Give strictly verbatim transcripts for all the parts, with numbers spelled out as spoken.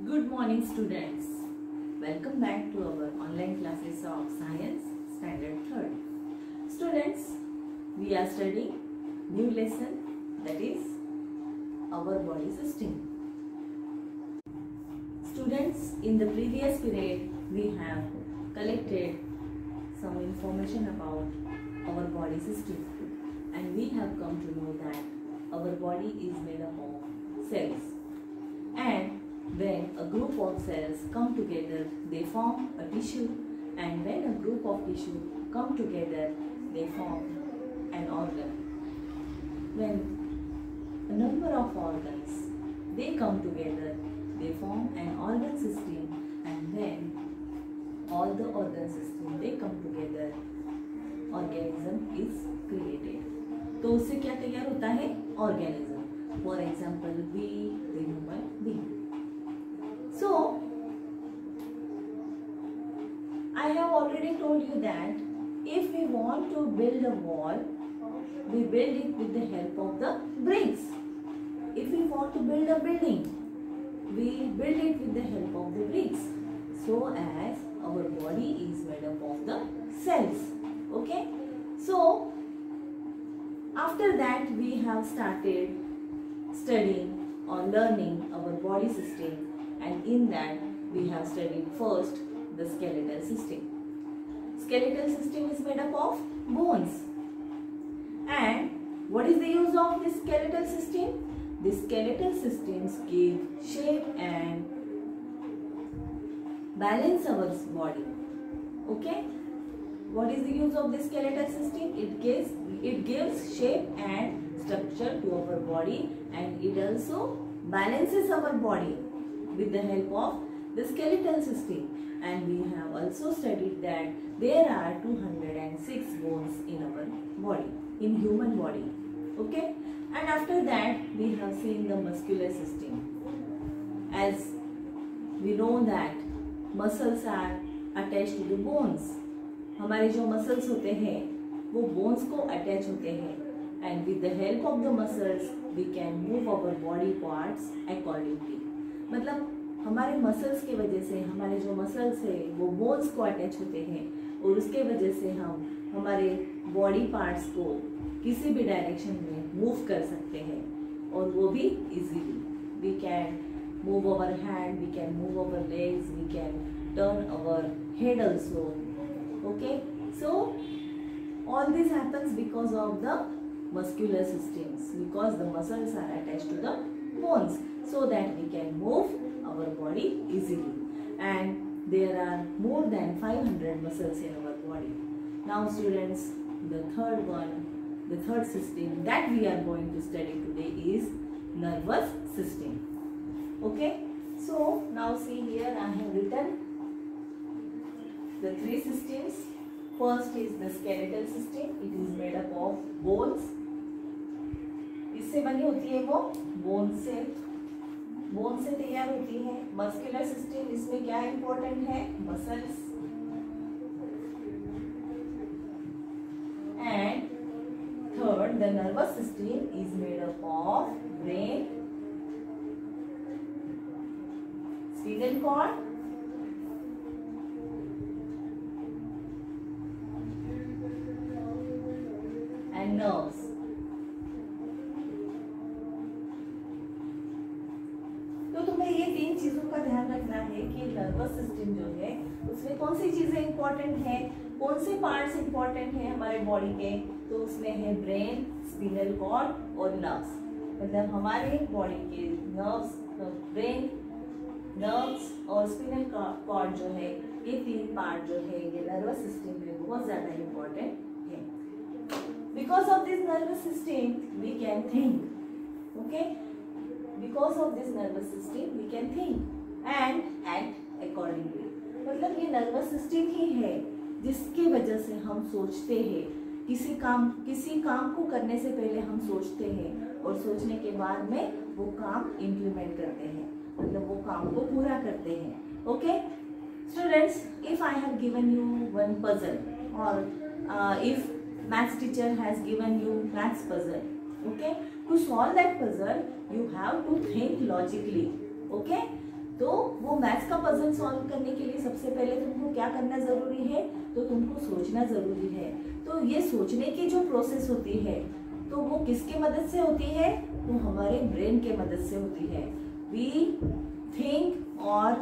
Good morning students. Welcome back to our online classes of Science Standard third. Students, we are studying new lesson, that is our body system. Students, in the previous period we have collected some information about our body system and we have come to know that our body is made up of cells, and when a group of cells come together, they form a tissue, and when a group of tissue come together, they form an organ. When a number of organs, they come together, they form an organ system, and when all the organ system, they come together, organism is created. तो उससे क्या तैयार होता है? Organism. For example, we, the human being. So, I have already told you that if we want to build a wall, we build it with the help of the bricks. If we want to build a building, we build it with the help of the bricks. So as our body is made up of the cells. Okay? So, after that we have started studying or learning our body system. And in that we have studied first the skeletal system. Skeletal system is made up of bones. And what is the use of this skeletal system? The skeletal systems give shape and balance our body. Okay? What is the use of the skeletal system? It gives it gives shape and structure to our body, and it also balances our body with the help of the skeletal system. And we have also studied that there are two hundred six bones in our body, in human body. Okay? And after that we have seen the muscular system. As we know that muscles are attached to the bones. हमारे जो muscles होते हैं वो bones को attach होते हैं, and with the help of the muscles we can move our body parts accordingly. मतलब हमारे मसल्स के वजह से हमारे जो मसल्स है वो बोन्स को अटैच होते हैं, और उसके वजह से हम हमारे बॉडी पार्ट्स को किसी भी डायरेक्शन में मूव कर सकते हैं, और वो भी easily. We can move our hand, we can move our legs, we can turn our head also. Okay, so all this happens because of the muscular systems, because the muscles are attached to the bones, so that we can move our body easily. And there are more than five hundred muscles in our body. Now students, the third one, the third system that we are going to study today is nervous system. Okay, so now see here I have written the three systems. First is the skeletal system. It is made up of bones. इससे बनी होती है वो bone से bone से तैयार होती है. मस्कुलर सिस्टम, इसमें क्या इंपॉर्टेंट है? Muscles. And third, the nervous system is made up of brain, spinal cord, and nerves. तो तुम्हें ये तीन चीजों का ध्यान रखना है कि नर्वस सिस्टम जो है उसमें कौन सी चीजें इंपॉर्टेंट है, कौन से पार्ट्स इंपॉर्टेंट है हमारे बॉडी के. तो उसमें है ब्रेन, स्पाइनल कॉर्ड और नर्व्स. मतलब हमारे बॉडी के नर्व्स, ब्रेन, नर्व्स और स्पाइनल कॉर्ड जो है, ये तीन पार्ट जो है ये नर्वस सिस्टम में बहुत ज्यादा इंपॉर्टेंट है. Because of this nervous system we can think. Okay, because of this nervous system we can think and act accordingly. मतलब ये nervous system ही है जिसकी वजह से हम सोचते हैं. किसी काम किसी काम को करने से पहले हम सोचते हैं, और सोचने के बाद में वो काम implement करते हैं, मतलब वो काम को पूरा करते हैं. Okay, students, if I have given you one puzzle, or uh, if maths teacher has given you maths puzzle, okay, to solve that puzzle you have to think logically. Okay, तो मैथ्स का puzzle solve करने के लिए सबसे पहले तुमको क्या करना जरूरी है, तो तुमको सोचना जरूरी है। तो ये सोचने की जो प्रोसेस होती है तो वो किसके मदद से होती है, तो हमारे ब्रेन के मदद से होती है। वी थिंक और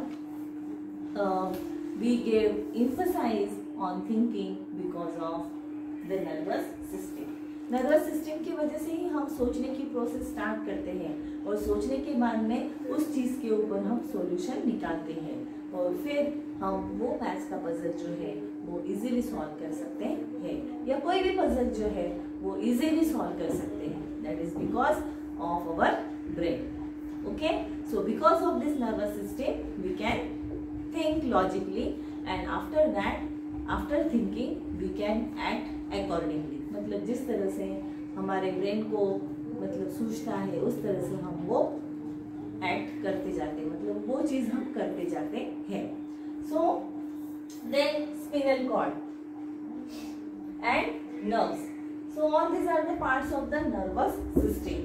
we give emphasise on thinking because of the nervous system. Nervous system की वजह से ही हम सोचने की प्रोसेस स्टार्ट करते हैं और सोचने के बाद में उस चीज के ऊपर हम सॉल्यूशन निकालते हैं और फिर हम वो मैथ्स का पजल जो है वो इजीली सॉल्व कर सकते हैं, या कोई भी पजल जो है वो इजीली सॉल्व कर सकते हैं। That is because of our brain. Okay, so because of this nervous system we can think logically and after that after thinking we can act accordingly. मतलब जिस तरह से हमारे ब्रेन को मतलब सूझता है उस तरह से हम वो एक्ट करते जाते हैं, मतलब वो चीज हम करते जाते हैं। So then spinal cord and nerves, so all this are the parts of the nervous system.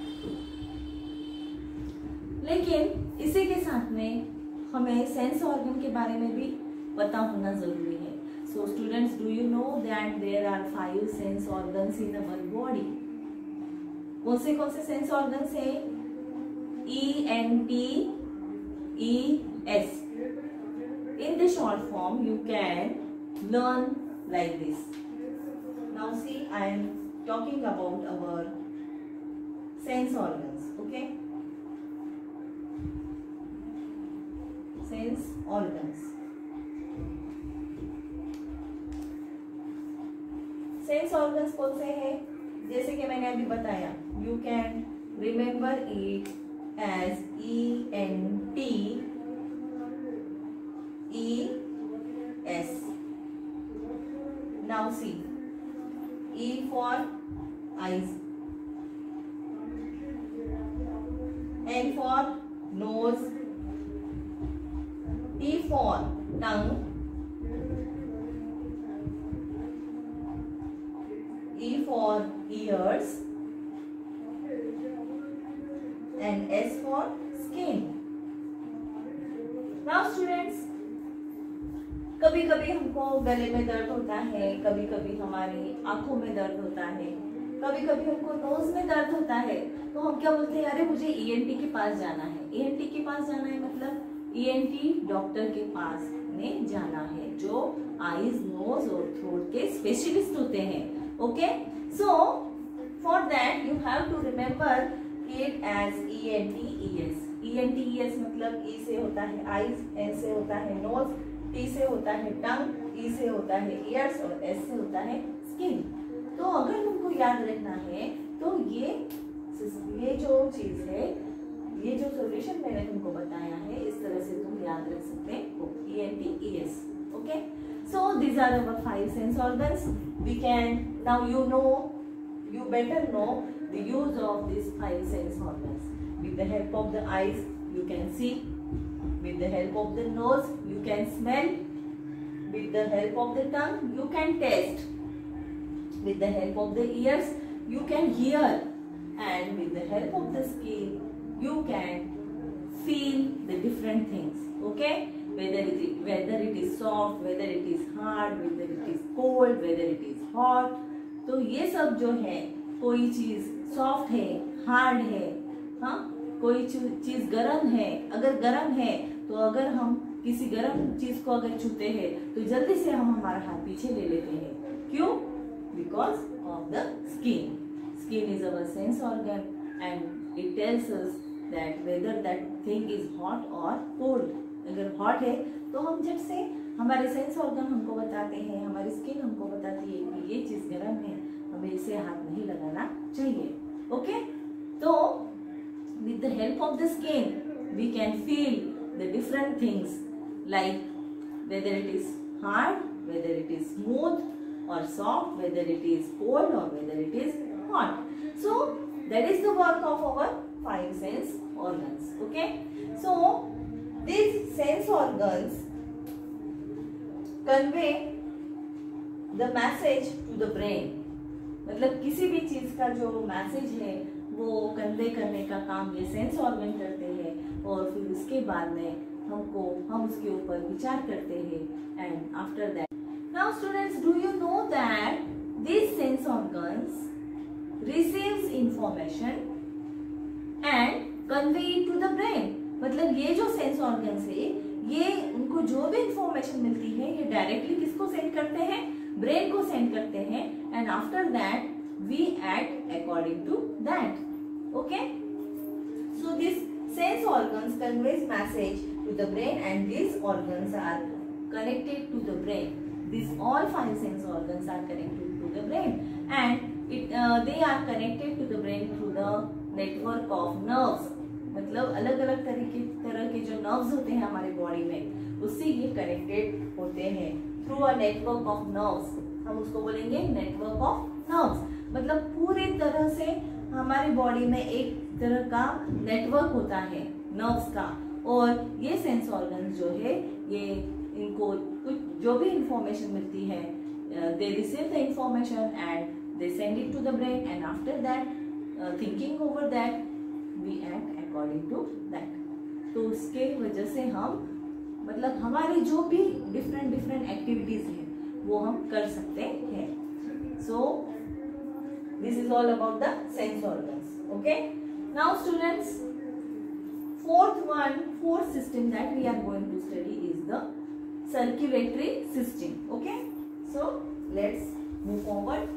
लेकिन इसी के साथ में हमें सेंस ऑर्गन के बारे में भी पता होना जरूरी है। So students, do you know that there are five sense organs in our body? कौन से कौन से सेंस ऑर्गन्स है? E N T E S. In the short form, you can learn like this. Now see, I am talking about our sense organs. Okay? Sense organs. Sense organs कौन से हैं? जैसे कि मैंने अभी बताया, you can remember it as E N T E S. Now see, E for eyes, N for nose, T for tongue, E for ears and S for skin. Now students, कभी कभी हमको गले में दर्द होता है, कभी कभी हमारी आंखों में दर्द होता है, कभी कभी हमको नोज में दर्द होता है, तो हम क्या बोलते हैं, अरे मुझे ई एन टी के पास जाना है। ई एन टी के पास जाना है मतलब ई एन टी डॉक्टर के पास में जाना है, जो आईज, नोज और थ्रोट के स्पेशलिस्ट होते हैं। Okay, so for that you have to remember it as E N T E S. E N T E S मतलब E से होता है eyes, N से होता है nose, T से होता है tongue, E से होता है ears और S से होता है skin. तो अगर तुमको याद रखना है तो ये ये जो चीज है, ये जो सॉल्यूशन मैंने तुमको बताया है, इस तरह से तुम याद रख सकते हो, E N T E S. Okay, so these are our five sense organs. We can, now you know, you better know the use of these five sense organs. With the help of the eyes you can see, with the help of the nose you can smell, with the help of the tongue you can taste, with the help of the ears you can hear, and with the help of the skin you can feel the different things. Okay, whether it is whether it is soft, whether it is hard, whether it is cold, whether it is hot. तो ये सब जो है, कोई चीज soft है, hard है, हाँ, कोई चीज गरम है। अगर गरम है तो अगर हम किसी गरम चीज को अगर छूते हैं तो जल्दी से हम हमारा हाथ पीछे ले लेते हैं। क्यों? Because of the skin. Skin is our sense organ and it tells us that whether that thing is hot और कोल्ड. अगर हॉट है तो हम झट से, हमारे सेंस ऑर्गन हमको बताते हैं, हमारी स्किन हमको बताती है कि ये चीज गर्म है, हमें इसे हाथ नहीं लगाना चाहिए. ओके, तो with the help of the skin we can feel the different things like whether it is hard, whether it is smooth और soft, whether it is cold और whether it is hot. So that is the work of our five sense organs. Okay, so these sense organs convey the message to the brain. मतलब किसी भी चीज का जो message है वो convey करने का काम ये सेंस ऑर्गन करते हैं और फिर उसके बाद में हमको हम उसके ऊपर विचार करते हैं and after that now students do you know that this sense organs receives information and convey it to the brain. मतलब ये जो सेंस ऑर्गन्स है ये उनको जो भी इंफॉर्मेशन मिलती है ये डायरेक्टली किसको सेंड करते हैं, ब्रेन को सेंड करते हैं and after that we act according to that. Okay, so this sense organs conveys message to the brain and these organs are connected to the brain. These all five sense organs are connected to the brain and it uh, they are connected to the brain through the network of nerves. मतलब अलग अलग तरीके तरह के जो nerves होते हैं हमारे बॉडी में उससे ये कनेक्टेड होते हैं through a network of nerves. हम उसको बोलेंगे नेटवर्क ऑफ नर्व्स। मतलब पूरी तरह से हमारी बॉडी में एक तरह का नेटवर्क होता है नर्व्स का और ये सेंस ऑर्गन जो है ये इनको कुछ जो भी इंफॉर्मेशन मिलती है they receive the information and they send it to the brain and after that thinking over that we act according to that. तो उसके वजह से हम मतलब हमारी जो भी डिफरेंट डिफरेंट एक्टिविटीज है वो हम कर सकते हैं। सो this is all about the sense organs. Okay, now students, fourth one fourth system that we are going to study is the circulatory system. Okay, so let's move forward.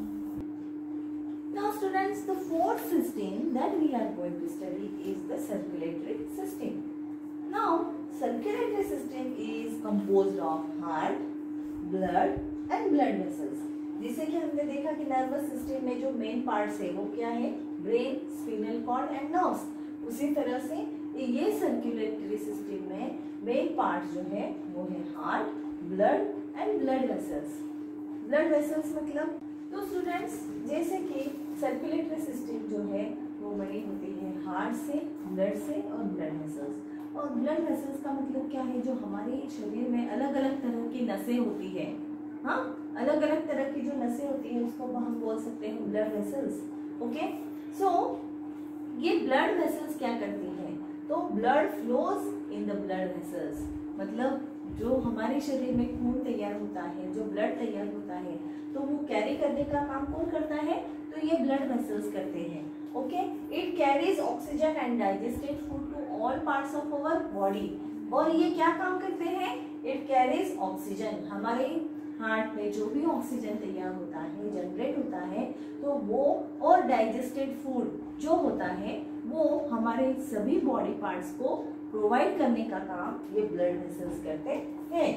Now students, the fourth system that we are going to study is the circulatory system. Now circulatory system is composed of heart, blood and blood vessels. जिसे कि हमने देखा कि nervous system में जो main parts है वो क्या है, brain, spinal cord and nerves. उसी तरह से ये सर्कुलेटरी सिस्टम में मेन पार्ट जो है वो है heart, blood and blood vessels. Blood vessels मतलब तो स्टूडेंट्स जैसे कि सर्कुलेटरी सिस्टम जो है वो बनी होती है हार्ट से, ब्लड से और ब्लड वेसल्स। और ब्लड वेसल्स का मतलब क्या है, जो हमारे शरीर में अलग अलग तरह की नसें होती है। हाँ, अलग अलग तरह की जो नसें होती है उसको हम बोल सकते हैं ब्लड वेसल्स। ओके, सो ये ब्लड वेसल्स क्या करती है, तो blood flows in the blood vessels. मतलब जो हमारे शरीर में खून तैयार होता है, जो ब्लड तैयार होता है, तो वो कैरी करने का काम कौन करता है, तो ये ब्लड वेसल्स करते हैं। Okay, it carries oxygen and digested food to all parts of our body. और ये क्या काम करते हैं, इट कैरीज ऑक्सीजन। हमारे हार्ट में जो भी ऑक्सीजन तैयार होता है, जनरेट होता है, तो वो और डाइजेस्टेड फूड जो होता है वो हमारे सभी बॉडी पार्ट्स को प्रोवाइड करने का काम ये ब्लड वेसल्स करते हैं।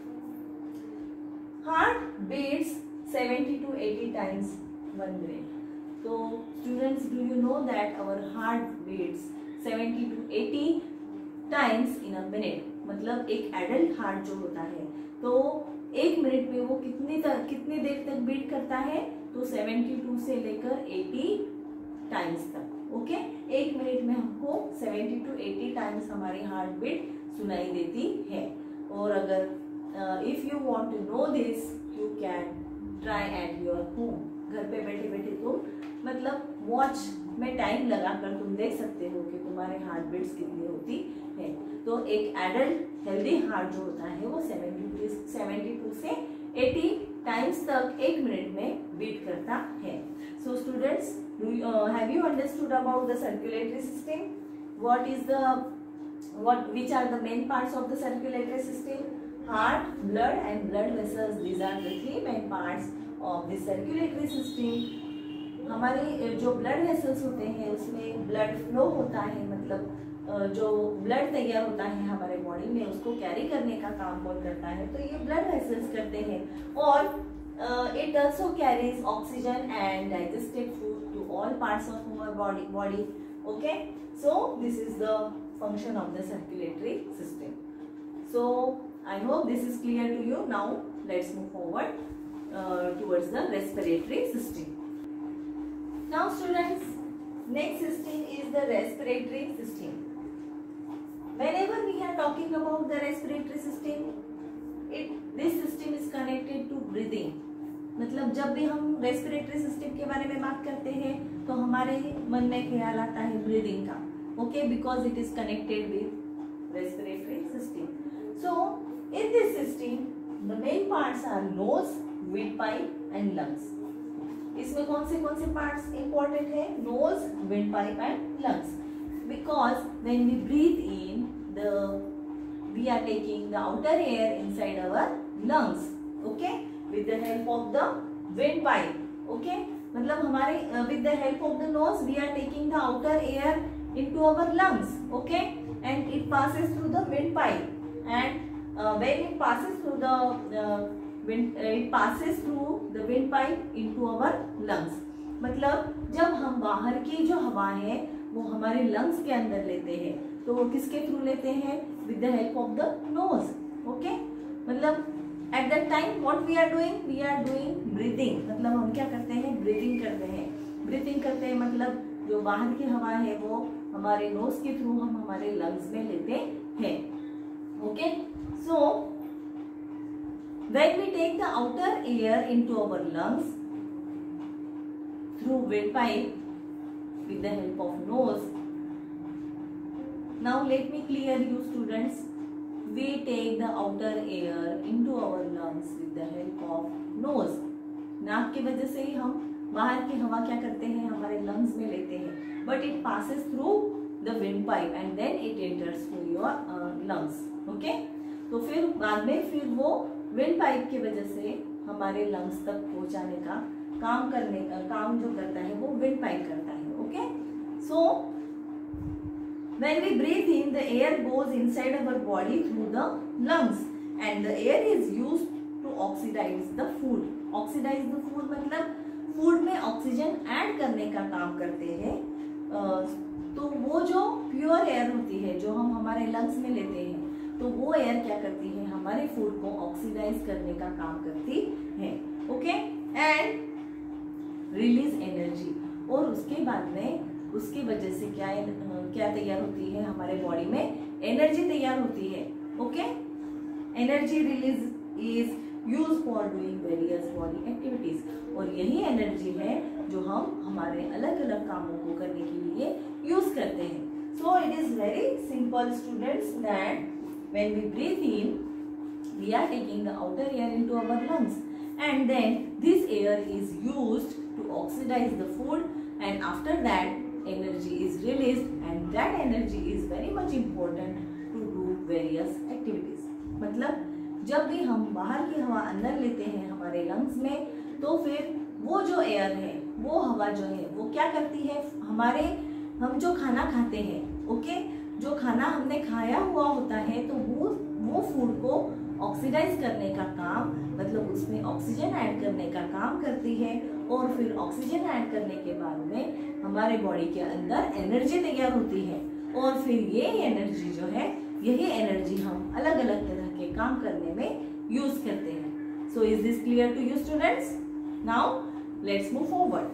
Heart beats seventy two eighty times one minute. तो students, do you know that our heart beats seventy two eighty times in a minute. मतलब एक एडल्ट हार्ट जो होता है तो एक मिनट में वो कितनी तक कितनी देर तक बीट करता है, तो बहत्तर से लेकर अस्सी टाइम्स तक। ओके, एक मिनट में हमको सत्तर टू अस्सी टाइम्स हमारी हार्ट बीट सुनाई देती है। और अगर if you want to know this you can try at your home. घर पे बैठे बैठे तुम मतलब वॉच में टाइम लगाकर तुम देख सकते हो कि तुम्हारे हार्ट बीट्स कितनी होती है। तो एक एडल्ट हेल्दी हार्ट जो होता है वो बहत्तर से अस्सी टाइम्स तक एक मिनट में बीट करता है। So students, have you understood about the circulatory system? What is the what which are the main parts of the circulatory system? Heart, blood and blood vessels, these are the three main parts of the circulatory system. हमारे जो blood vessels होते हैं उसमें blood flow होता है, मतलब जो blood तैयार होता है हमारे बॉडी में उसको कैरी करने का काम कौन करता है, तो ये ब्लड वेसल्स करते हैं। और it also carries oxygen and digested food to all parts of our body body okay, so this is the function of the circulatory system. So I hope this is clear to you. Now let's move forward towards the respiratory system. Now students, next system is the respiratory system. Whenever we are talking about the respiratory system, it this system is connected to breathing. मतलब जब भी हम respiratory system के बारे में बात करते हैं तो हमारे मन में ख्याल आता है ब्रीदिंग का। Okay, because it is connected with respiratory main parts are nose, windpipe and lungs. इसमें कौन से कौन से पार्ट्स इंपॉर्टेंट है? Nose, windpipe and lungs. Because when we breathe in the we are taking the outer air inside our lungs, okay, with the help of the windpipe, okay, मतलब हमारे uh, with the help of the nose we are taking the outer air into our lungs, okay, and it passes through the windpipe, and uh, when it passes through the uh, wind uh, it passes through the windpipe into our lungs। मतलब जब हम बाहर की जो हवा है वो हमारे लंग्स के अंदर लेते हैं तो वो किसके थ्रू लेते हैं? With the help of the nose, okay. मतलब at that time what we are doing? We are doing breathing. मतलब हम क्या करते हैं? ब्रीदिंग करते हैं। ब्रीदिंग करते हैं मतलब जो बाहर की हवा है वो हमारे नोज के थ्रू हम हमारे लंग्स में लेते हैं, okay. So when we take the outer air into our lungs through windpipe with the help of nose. Now let me clear you students. We take the outer air into our lungs with the help of nose. नाक की वजह से ही हम बाहर की हवा क्या करते हैं? हमारे लंग्स में लेते हैं, but it passes through the windpipe and then it enters through your uh, lungs, okay? तो फिर बाद में फिर वो windpipe की वजह से हमारे लंग्स तक पहुंचाने का काम करने का काम जो करता है वो विंडपाइप करता है, okay. So when we breathe in the air goes inside our body through the lungs and the air is used to oxidise the food. Oxidise the food मतलब फूड में ऑक्सीजन ऐड करने का काम करते हैं। तो वो जो प्योर एयर होती है जो हम हमारे लंग्स में लेते हैं तो वो एयर क्या करती है? हमारे फूड को ऑक्सीडाइज करने का काम करती है, ओके, एंड रिलीज एनर्जी। और उसके बाद में उसकी वजह से क्या क्या तैयार होती है? हमारे बॉडी में एनर्जी तैयार होती है, okay. Energy release is use for doing various body activities. और यही एनर्जी है जो हम हमारे अलग अलग कामों को करने के लिए यूज करते हैं। So it is very simple students that when we breathe in we are taking the outer air into our lungs and then this air is used to oxidize the food and after that energy is released and that energy is very much important to do various activities। मतलब जब भी हम बाहर की हवा अंदर लेते हैं हमारे लंग्स में तो फिर वो जो एयर है वो हवा जो है वो क्या करती है? हमारे हम जो खाना खाते हैं, ओके, जो खाना हमने खाया हुआ होता है तो वो वो फूड को ऑक्सीडाइज करने का काम मतलब उसमें ऑक्सीजन ऐड करने का काम करती है और फिर ऑक्सीजन ऐड करने के बाद में हमारे बॉडी के अंदर एनर्जी तैयार होती है और फिर ये एनर्जी जो है यही एनर्जी हम अलग अलग तरह के काम करने में यूज करते हैं। So is this clear to you students? Now let's move forward.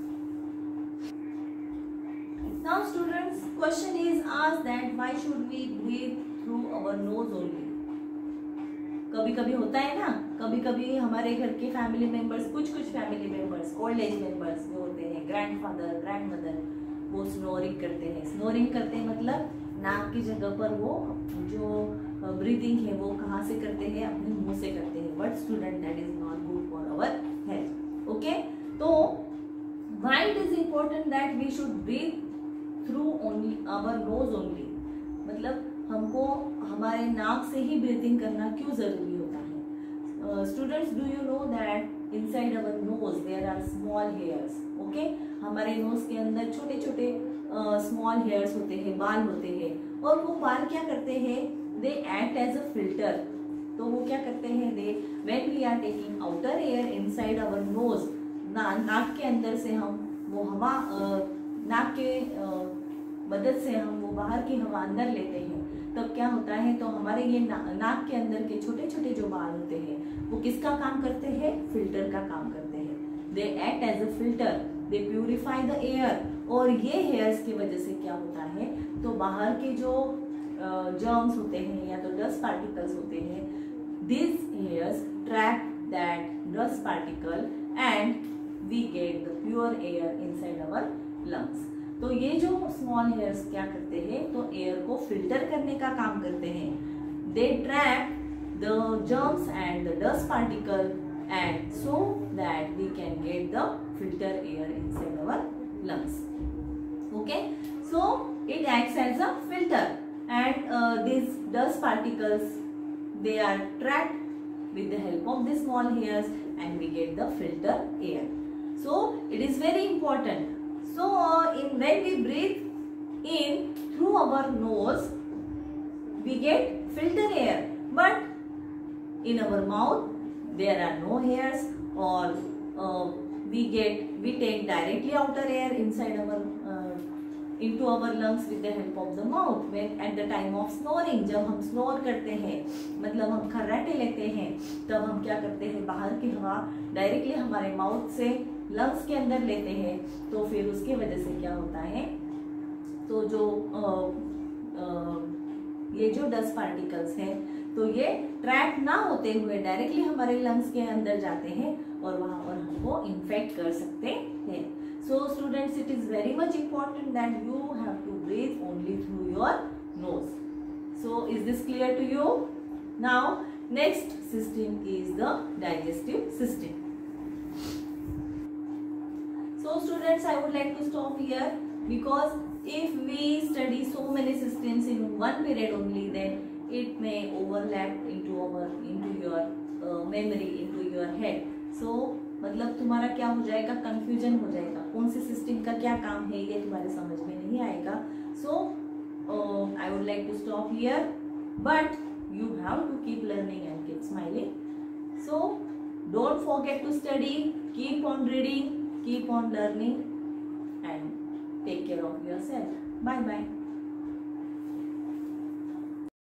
Now students question is asked that why should we breathe through our nose only? कभी कभी होता है ना, कभी कभी हमारे घर के फैमिली मेंबर्स कुछ कुछ family members old age members जो होते हैं, ग्रैंडफादर ग्रैंडमदर, वो स्नोरिंग करते हैं। स्नोरिंग करते हैं मतलब नाक की जगह पर वो जो ब्रीदिंग है वो कहाँ से करते हैं? अपने मुंह से करते हैं। But student that is not good for our health, okay. तो why it is important that we should breathe through only our nose only? मतलब हमको हमारे नाक से ही ब्रीथिंग करना क्यों जरूरी होता है? Students, do you know that inside our nose there are small hairs, okay. हमारे नोज के अंदर छोटे छोटे स्मॉल हेयर्स होते हैं, बाल होते हैं और वो बाल क्या करते हैं? They act as a filter. तो वो क्या करते हैं? They when we are taking outer air inside our nose, नाक के अंदर से हम वो हवा नाक के मदद से हम वो बाहर की हवा अंदर लेते हैं तब क्या होता है? तो हमारे ये ना, नाक के अंदर के छोटे छोटे जो बाल होते हैं वो किसका काम करते हैं? फिल्टर का काम करते हैं। They act as a filter, they purify the air. और ये हेयर्स की वजह से क्या होता है? तो बाहर के जो जर्म्स होते हैं या तो डस्ट पार्टिकल्स होते हैं, this hairs trap that dust particle and we get the pure air inside our lungs. तो ये जो स्मॉल हेयर्स क्या करते हैं? तो एयर को फिल्टर करने का काम करते हैं। They trap the germs and the dust particle, and so that we can get the filter air inside our lungs. Okay, so it acts as a filter, and uh, these dust particles, they are trapped with the help of these small hairs, and we get the filter air. So it is very important. So uh, in when we breathe in through our nose, we get filter air, but in our mouth there are no hairs, or uh, we get we take directly outer air inside our uh, into our lungs with the help of the mouth. When at the time of snoring, जब हम snore करते हैं, मतलब हम खर्राटे लेते हैं, तब हम क्या करते हैं, बाहर की हवा डायरेक्टली हमारे माउथ से लंग्स के अंदर लेते हैं. तो फिर उसके वजह से क्या होता है, तो जो आ, आ, ये जो डस्ट पार्टिकल्स हैं, तो ये ट्रैप ना होते हुए डायरेक्टली हमारे लंग्स के अंदर जाते हैं और वहां पर हमको इन्फेक्ट कर सकते हैं. So students, it is very much important that you have to breathe only through your nose. So is this clear to you? Now next system is the digestive system. So students, I would like to stop here, because if we study so many systems in one period only, then it may overlap into our into your uh, memory, into your head. So मतलब तुम्हारा क्या हो जाएगा, confusion हो जाएगा, कौन से system का क्या काम है ये तुम्हारे समझ में नहीं आएगा. So I would like to stop here, but you have to keep learning and keep smiling. So don't forget to study, keep on reading, keep on learning, and take care of yourself. Bye bye.